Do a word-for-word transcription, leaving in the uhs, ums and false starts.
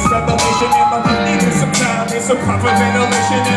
revelation in my need some time, need some proper ventilation.